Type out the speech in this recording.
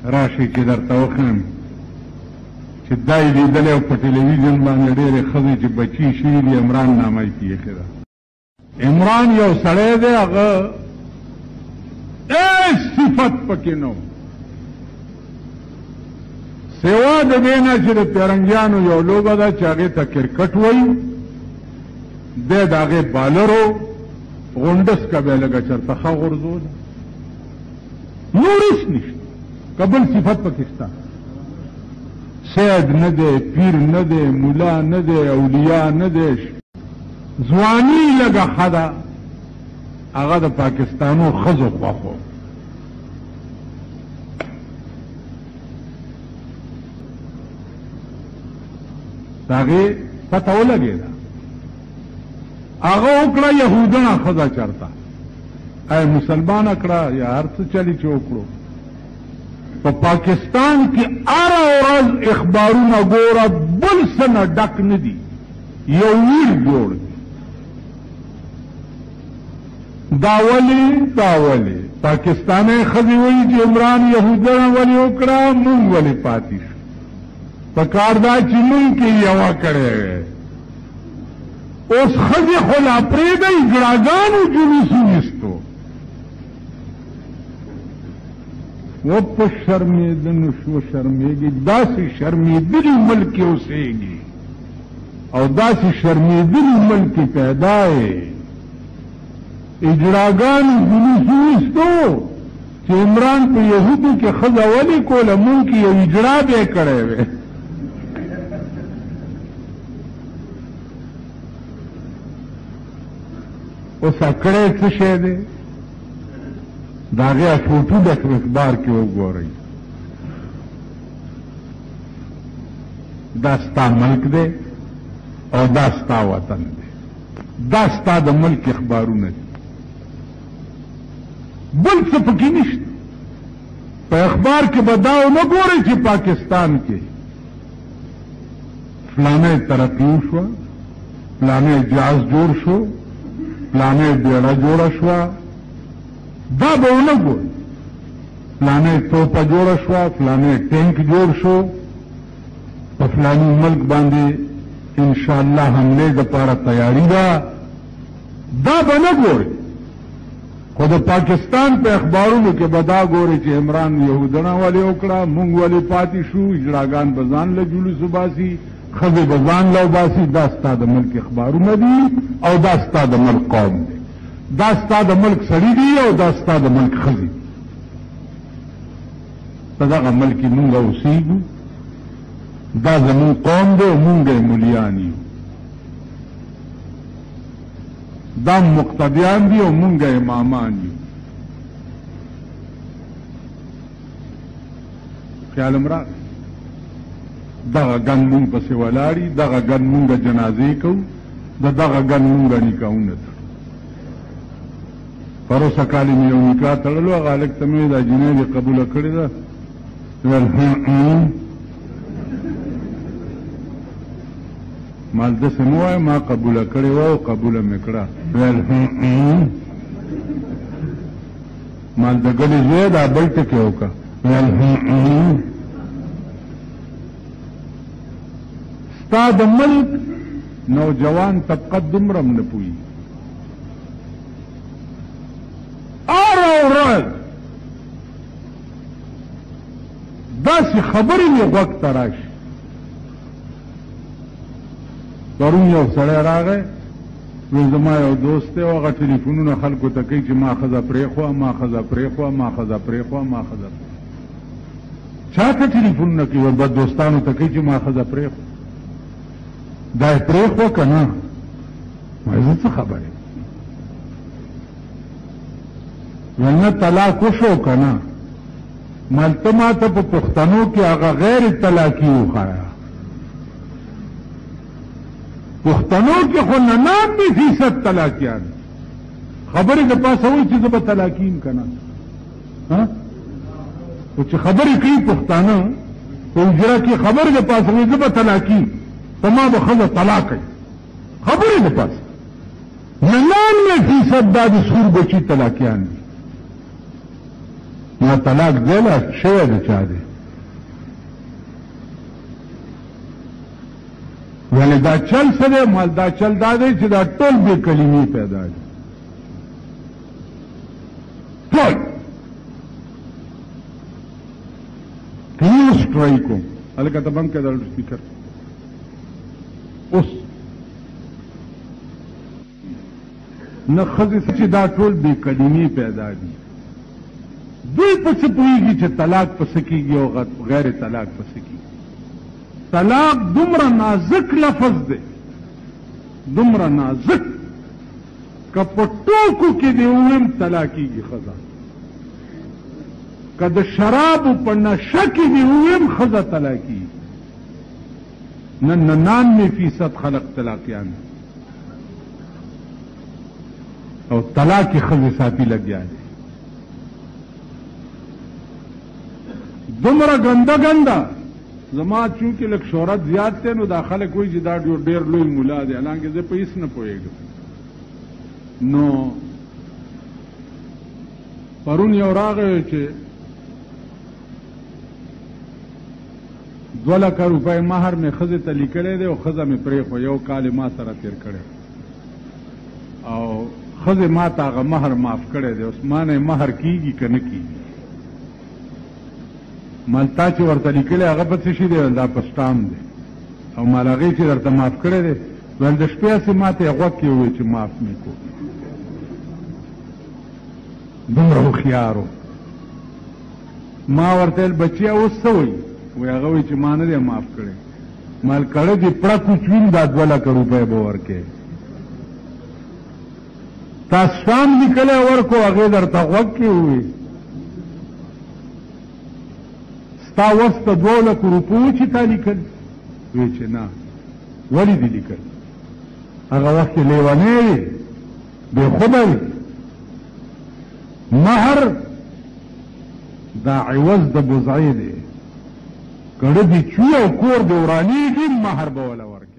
راشي چې درته وښیم چې دا یې لیدلی او په ټلویزیون باندې ډېرې ښځې چې بچي شوي دي عمران نامه یې کېښې ده. عمران یو سړی دی، هغه هیڅ صفت پکې نه و سوا د دې نه چې د پیرنګیانو یو لوبه ده چې هغې ته کرکټ وایي، دی د هغې بالر و، غونډس که به یې لږه چېرته ښه غورځول، نور هېڅ نشته، که بل صفت پکې شته. سید نه دی، پیر نه دی، ملا نه دی، اولیاء نه دی، ځواني لږه ښه ده، هغه د پاکستانو ښځو خوښ و. د هغې پته ولګېده، هغه وکړه یهودنه ښځه چېرته ای مسلمانه کړه یا هر څه چلي چې وکړو. په پاکستان کې هره ورځ اخبارونه ګوره بل څه نه ډک نه دي، یو ویر جوړ دی. دا ولې پاکستانی ښځې وایي چې عمران یهودنه ولې وکړه، مونږ ولې پاتې شو. په کار دا چې مونږ کې یوه کړی وی. اوس ښځې خو لا پرېږدئ، ګړاګانو جلوس ویستو و په شرمېدنو شو شرمېږي، داسې شرمېدلي ملک کې اوسېږي او داسې شرمېدلي ملک کې پیدا یې. اجراګانو جلوس ویستو چې عمران په یهودو کې ښځه ولې کوله، مونږ کې یو اجرا به یې کړی وی. اوس کړی څه شی دی؟ د هغې فوټو د اخبار کې وګورئ. دا ستا ملک دی او دا ستا وطن دی، دا ستا د ملک اخبارونه دي، بل څه پکې نشته. په اخبار کې به دا ونه ګورئ چې پاکستان کې فلانه ترقي وشوه، فلانه جهاز جوړ شو، فلانه بیړه جوړه شوه، دا به ونه ګورئ. فلانه توپه جوړه شوه، فلانه ټینک جوړ شو، په فلاني ملک باندې انشاءالله حملې دپاره تیاري ده، دا به نه ګورئ. خو د پاکستان په اخبارونو کې به دا ګورئ چې عمران یهودنه ولې وکړه، مونږ ولې پاتې شو، اجراګان به ځان له جلوس وباسي، ښځې به ځان له وباسي. دا ستا د ملک اخبارونه دي او دا ستا د ملک قوم دی، دا ستا د ملک سړي دي او دا ستا د ملک ښځې. په دغه ملک کې مونږ اوسېږو، دا زمونږ قوم دی او مونږ یې ملیان یو، دا مقتدیان دي او مونږ امامان یو. خیال راغی؟ دغه ګن مونږ پسې ولاړي، دغه ګن مونږ جنازې کوو، دغه ګن مونږ نکاحونه تړو. پروسه کال مې یو نکاح تړلو، هغه هلک ته مې دا جنۍ دې قبوله کړې ده، ویل مال داسې مه وایه، ما قبوله کړې وه او قبوله مې کړه. ویل مال د ګلې زوی دا بل ټکې وکړه. ویل ستا د ملک نوجوان طبقه دومره هم نه پوهېږي. هره ورځ داسې خبرې مې غوږ ته راشي. پرون یو سړی راغی، وی زما یو دوست دی، هغه ټلیفونونه خلکو ته کوي چې ما ښځه پرېښوه، ما ښځه پرېښوه، ما ښځه پرېښوه، ما ښځه چا ته ټلیفونونه کوي؟ بد دوستانو ته کوي چې ما ښځه پرېښوه. دا یې پرېښوه که نه؟ وایي زه څه خبرې؟ ویل نه طلاق وشو که نه؟ مال ته ما ته په پښتنو کې هغه غیر طلاقي وښایه. پښتنو کې خو 99% طلاقیان خبرې د پاسه وایي چې زه به طلاقي یم که نه؟ خو چې خبرې کوي پښتانه په اجرا کې خبرې د پاسه وایي زه به طلاقي یم، په ما به ښځه طلاق کوي. خبرې د پاسه 99% دا د سور بچي طلاقیان دي. ما طلاق دیلا شوی د چا دی ولی دا چل سره مال دا چل دا دی چې دا ټول بې کلمې پیدا دي ټول کنی اوس ټرای کوم هلکه ته بند کړه دا سپیکر اوس نه ښځې چې دا ټول بې کلمې پیدا دي دوی په څه پوهېږي چې طلاق په څه کېږي او غیر طلاق په څه کېږي طلاق دومره نازک لفظ دی دومره نازک که په ټوکو کې دې وویم طلاقېږي ښځه که د شرابو په نشه کې دې وویم ښځه طلاقېږي نن 99% خلق طلاقیان او طلاق کې ښځې ساتي لګیا دي دومره ګنده ګنده زما چونکې لږ شهرت زیات دی نو دا خلک وایي چې دا ډېر لوی ملا دی حالانکې زه په هېڅ نه پوهېږم نو پرون یو راغی چې 2 لکه روپۍ مهر مې ښځې ته لیکلی دی او ښځه مې پرېښو یو کال ما سره تېر کړی او ښځې ما ته هغه مهر معاف کړی دی اوس ما نه مهر کېږي که نه کېږي مال تا چې ورته لیکلی هغه په څه شي دی دا په سټام دی او مال هغې چې درته معاف کړی دی ویل د شپې هسې ما ته یې غوږ کې ووایي چې معاف مې کو دومره هوښیار و ما ورته ویل بچیا اوس څه وایي وی هغه وایي چې ما نه دی معاف کړی مال کړه دې پړه کوچوین دا 2 لکه روپۍ به ورکې تا سټام لیکلی ورکو هغې درته غوږ کې ووایي ستا وس ته 2 لکو روپو چې تا لیکل وی چې نه ولې دې لیکل هغه وخت کې لیونی وي بې خوده وي مهر دا عوض د بزعې دی کړه دې چوي او کور دې ورانېږي مهر به وله ورکړي